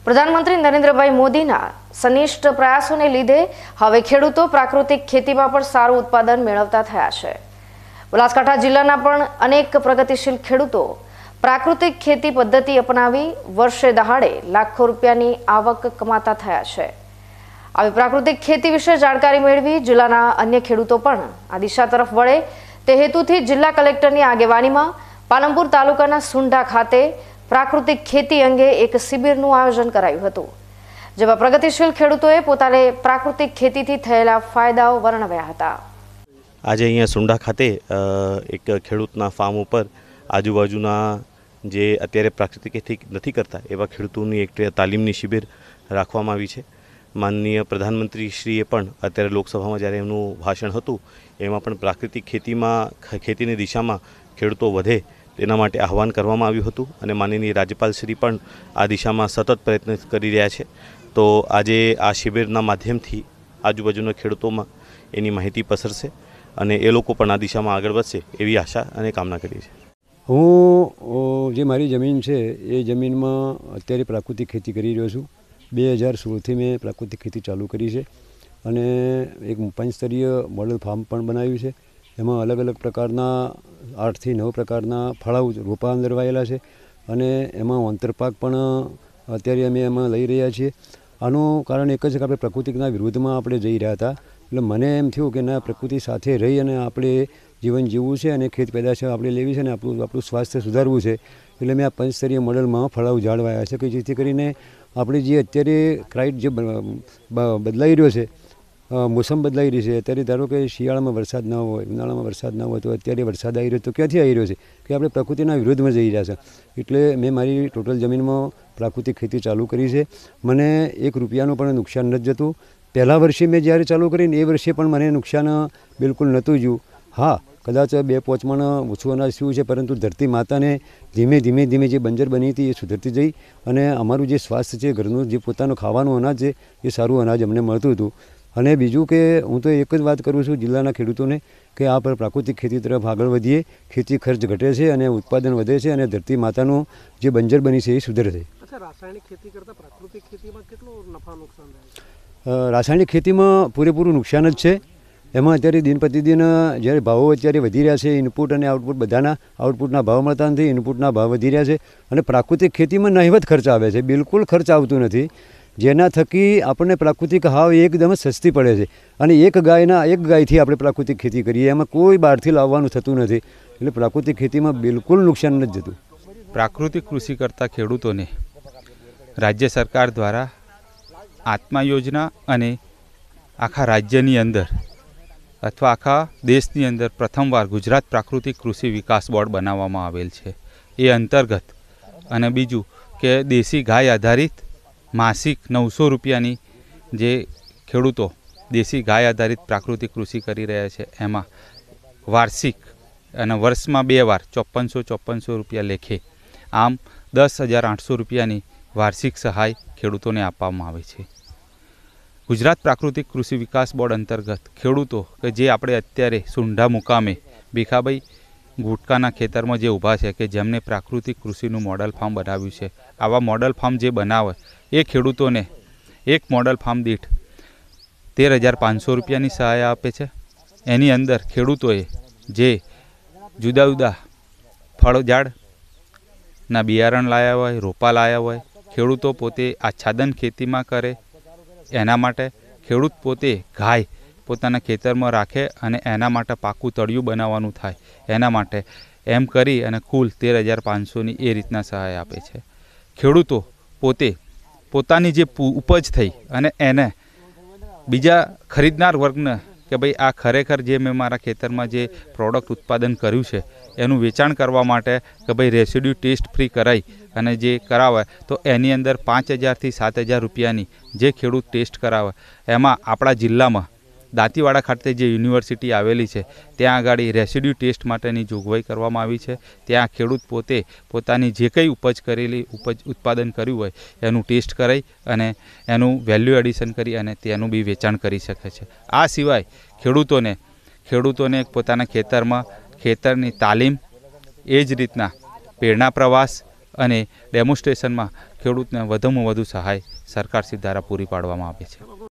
પ્રધાનમંત્રી નરેન્દ્રભાઈ મોદીના સનિષ્ઠ પ્રયાસોને લીધે હવે ખેડૂતો પ્રાકૃતિક ખેતીમાં પણ સારું ઉત્પાદન મેળવતા થયા છે। બનાસકાંઠા જિલ્લાના પણ અનેક પ્રગતિશીલ ખેડૂતો પ્રાકૃતિક ખેતી પદ્ધતિ અપનાવી વર્ષે દહાડે લાખો રૂપિયાની આવક કમાતા થયા છે। આવી પ્રાકૃતિક ખેતી વિશે જાણકારી મેળવી જિલ્લાના અન્ય ખેડૂતો પણ આ દિશા તરફ વળે તે હેતુથી જિલ્લા કલેક્ટરની આગેવાનીમાં પાલનપુર તાલુકાના સુંઢા ખાતે પ્રાકૃતિક ખેતી અંગે એક શિબિરનું આયોજન કરાયું હતું, જેમાં પ્રગતિશીલ ખેડૂતોએ પોતાને પ્રાકૃતિક ખેતીથી થયેલા ફાયદાઓ વર્ણવ્યા હતા। આજે અહીંયા સુંઢા ખાતે એક ખેડૂતના ફાર્મ ઉપર આજુબાજુના જે અત્યારે પ્રાકૃતિક ખેતી નથી કરતા એવા ખેડૂતોની એક તાલીમની શિબિર રાખવામાં આવી છે। માનનીય પ્રધાનમંત્રીશ્રીએ પણ અત્યારે લોકસભામાં જ્યારે એમનું ભાષણ હતું એમાં પણ પ્રાકૃતિક ખેતીની દિશામાં ખેડૂતો વધે તેના માટે આહવાન કરવામાં આવ્યું હતું અને માનનીય રાજ્યપાલશ્રી પણ આ દિશામાં સતત પ્રયત્ન કરી રહ્યા છે। તો આજે આ શિબિરના માધ્યમથી આજુબાજુના ખેડૂતોમાં એની માહિતી પસરશે અને એ લોકો પણ આ દિશામાં આગળ વધશે એવી આશા અને કામના કરીએ છીએ। હું જે મારી જમીન છે એ જમીનમાં અત્યારે પ્રાકૃતિક ખેતી કરી રહ્યો છું। 2016થી મેં પ્રાકૃતિક ખેતી ચાલુ કરી છે અને એક પંચસ્તરીય મોડલ ફાર્મ પણ બનાવ્યું છે। એમાં અલગ અલગ પ્રકારના 8 થી 9 પ્રકારના ફળાઉ રોપા અંદર વાયેલા છે અને એમાં આંતરપાક પણ અત્યારે અમે એમાં લઈ રહ્યા છીએ। આનું કારણ એક જ કે આપણે પ્રકૃતિના વિરુદ્ધમાં આપણે જઈ રહ્યા હતા, એટલે મને એમ થયું કે ના, પ્રકૃતિ સાથે રહી અને આપણે જીવન જીવવું છે અને ખેત પેદાશ આપણે લેવી છે અને આપણું સ્વાસ્થ્ય સુધારવું છે। એટલે મેં આ પંચસ્તરીય મોડલમાં ફળાઉ ઝાડ વાવ્યા છે કે જેથી કરીને આપણે જે અત્યારે જે બદલાઈ રહ્યો છે, મોસમ બદલાઈ રહી છે। અત્યારે ધારો કે શિયાળામાં વરસાદ ન હોય, ઉનાળામાં વરસાદ ન હોય, તો અત્યારે વરસાદ આવી રહ્યો તો ક્યાંથી આવી રહ્યો છે કે આપણે પ્રકૃતિના વિરોધમાં જઈ રહ્યા છે। એટલે મેં મારી ટોટલ જમીનમાં પ્રાકૃતિક ખેતી ચાલુ કરી છે। મને 1 રૂપિયાનું પણ નુકસાન નથી જતું। પહેલા વર્ષે મેં જ્યારે ચાલુ કરીને એ વર્ષે પણ મને નુકસાન બિલકુલ નહોતું જ્યું। હા, કદાચ 2-5 મણ ઓછું અનાજ થયું છે, પરંતુ ધરતી માતાને ધીમે ધીમે જે બંજર બની હતી એ સુધરતી જઈ અને અમારું જે સ્વાસ્થ્ય છે, ઘરનું જે પોતાનું ખાવાનું અનાજ છે એ સારું અનાજ અમને મળતું હતું। અને બીજું કે હું તો એક જ વાત કરું છું જિલ્લાના ખેડૂતોને કે આ પ્રાકૃતિક ખેતી તરફ આગળ વધીએ। ખેતી ખર્ચ ઘટે છે અને ઉત્પાદન વધે છે અને ધરતી માતાનું જે બંજર બની છે એ સુધરે છે। રાસાયણિક ખેતી કરતાં પ્રાકૃતિક ખેતીમાં કેટલો નફા નુકસાન થાય છે? રાસાયણિક ખેતીમાં પૂરેપૂરું નુકસાન જ છે। એમાં અત્યારે દિન પ્રતિદિન જ્યારે ભાવો અત્યારે વધી રહ્યા છે, ઇનપુટ અને આઉટપુટ બધાના આઉટપુટના ભાવ મળતા નથી, ઇનપુટના ભાવ વધી રહ્યા છે અને પ્રાકૃતિક ખેતીમાં નહિવત ખર્ચ આવે છે, બિલકુલ ખર્ચ આવતું નથી, જેના થકી આપણને પ્રાકૃતિક હાવ એકદમ સસ્તી પડે છે। અને એક ગાયથી આપણે પ્રાકૃતિક ખેતી કરીએ, એમાં કોઈ બહારથી લાવવાનું થતું નથી, એટલે પ્રાકૃતિક ખેતીમાં બિલકુલ નુકસાન નથી જતું। પ્રાકૃતિક કૃષિ કરતા ખેડૂતોને રાજ્ય સરકાર દ્વારા આત્મા યોજના અને આખા રાજ્યની અંદર અથવા આખા દેશની અંદર પ્રથમવાર ગુજરાત પ્રાકૃતિક કૃષિ વિકાસ બોર્ડ બનાવવામાં આવેલ છે। એ અંતર્ગત અને બીજું કે દેશી ગાય આધારિત માસિક 900 રૂપિયાની જે ખેડૂતો દેશી ગાય આધારિત પ્રાકૃતિક કૃષિ કરી રહ્યા છે એમાં વાર્ષિક અને વર્ષમાં 2 વાર 5454 રૂપિયા લેખે આમ 10,800 રૂપિયાની વાર્ષિક સહાય ખેડૂતોને આપવામાં આવે છે। ગુજરાત પ્રાકૃતિક કૃષિ વિકાસ બોર્ડ અંતર્ગત ખેડૂતો કે જે આપણે અત્યારે સુંઢા મુકામે ભીખાભાઈ ગુટકાના ખેતરમાં જે ઊભા છે કે જેમને પ્રાકૃતિક કૃષિનું મોડલ ફાર્મ બનાવ્યું છે, આવા મોડલ ફાર્મ જે બનાવે એ ખેડૂતોને એક મોડલ ફાર્મ દીઠ 13,500 રૂપિયાની સહાય આપે છે। એની અંદર ખેડૂતોએ જે જુદા જુદા ફળઝાડના બિયારણ લાવ્યા હોય, રોપા લાવ્યા હોય, ખેડૂતો પોતે આચ્છાદન ખેતીમાં કરે એના માટે ખેડૂત પોતે ગાય પોતાના ખેતરમાં રાખે અને એના માટે પાકું તળિયું બનાવવાનું થાય એના માટે એમ કરી અને કુલ 13,500ની એ રીતના સહાય આપે છે। ખેડૂતો પોતે પોતાની જે ઉપજ થઈ અને એને બીજા ખરીદનાર વર્ગને કે ભાઈ આ ખરેખર જે મેં મારા ખેતરમાં જે પ્રોડક્ટ ઉત્પાદન કર્યું છે એનું વેચાણ કરવા માટે કે ભાઈ રેસિડ્યુ ટેસ્ટ ફ્રી કરાવી અને જે કરાવે તો એની અંદર 5,000 થી 7,000 રૂપિયાની જે ખેડૂત ટેસ્ટ કરાવે એમાં આપણા જિલ્લામાં દાંતીવાડા ખાતે જે યુનિવર્સિટી આવેલી છે ત્યાં આગળ રેસિડ્યુ ટેસ્ટ માટેની જોગવાઈ કરવામાં આવી છે। ત્યાં ખેડૂત પોતે પોતાની જે કંઈ ઉત્પાદન કર્યું હોય એનું ટેસ્ટ કરાવી અને એનું વેલ્યુ એડિશન કરી અને તેનું બી વેચાણ કરી શકે છે। આ સિવાય ખેડૂતોને પોતાના ખેતરમાં ખેતરની તાલીમ, એ જ રીતના પ્રેરણા પ્રવાસ અને ડેમોન્સ્ટ્રેશનમાં ખેડૂતને વધુમાં વધુ સહાય સરકારશ્રી દ્વારા પૂરી પાડવામાં આવે છે.